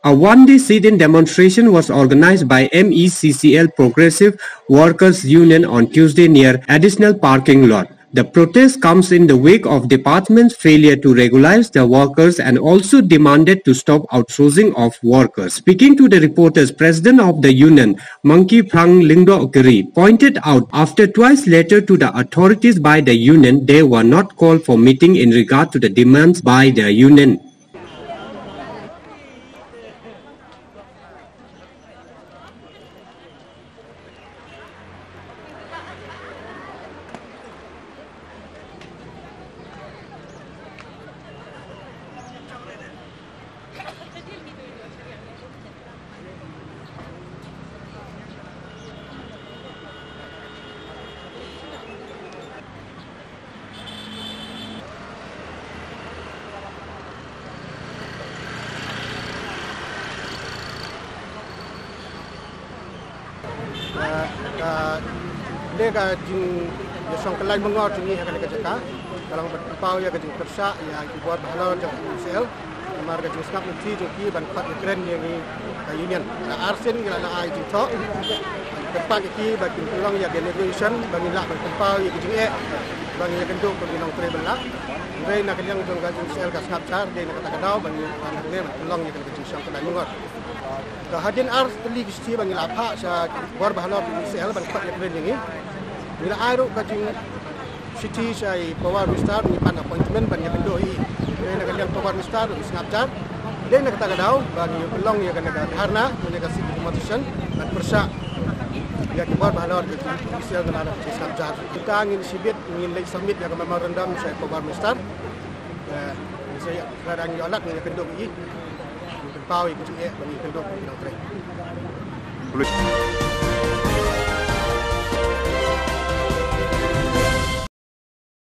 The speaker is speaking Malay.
A one-day sit-in demonstration was organized by MeECL Progressive Workers Union on Tuesday near additional parking lot. The protest comes in the wake of department's failure to regularize the workers and also demanded to stop outsourcing of workers. Speaking to the reporters, President of the union, Monkey Prang Lingdokeri, pointed out after twice letter to the authorities by the union, they were not called for meeting in regard to the demands by the union. Lega jing yasong kalai mengor jing akan kerja kalau berpau ya kerja kerja ya buat bahalor jang MeECL amar kerja snap nanti jing ban fat keren yang union arsen gila na ai jing thok tempat ki bagi pulang ya delegation bagi lah berpau ya jing bagi ya kenduk bagi nong tre belak ngai nak yang jong kerja MeECL ka snap char de nak kata kadau bagi ne pulang ya kerja yasong kalai mengor kehadiran ars teli kisti bagi lapha sa buat bahalor MeECL ban fat keren yang bila air kajing city saya power minister ni pan appointment bagi pendoi dia nak yang power minister di Snapchat dia nak kata kadau bagi pelong ya kan ada dharna ni kasi competition dan persa ya buat bahalor di MeECL dan ada di Snapchat kita ingin sibit ingin lagi submit ya memorandum saya power minister saya kadang yolak ni pendoi pau ikut bagi pendoi